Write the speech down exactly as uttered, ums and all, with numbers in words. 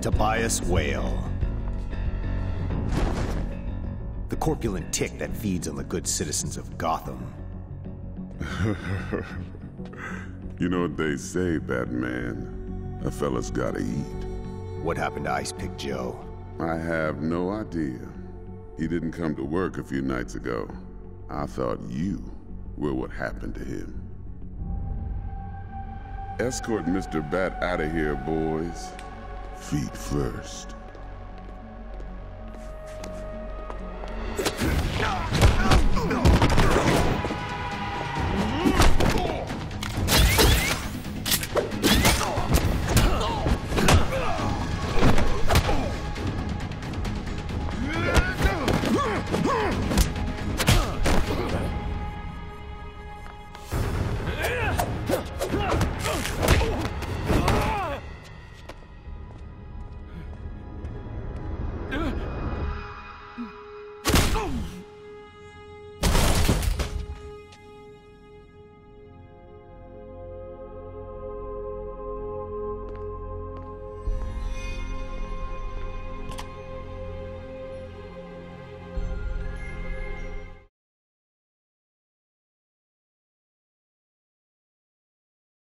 Tobias Whale. The corpulent tick that feeds on the good citizens of Gotham. You know what they say, Batman. A fella's gotta eat. What happened to Ice Pick Joe? I have no idea. He didn't come to work a few nights ago. I thought you were what happened to him. Escort Mister Bat out of here, boys. Feet first.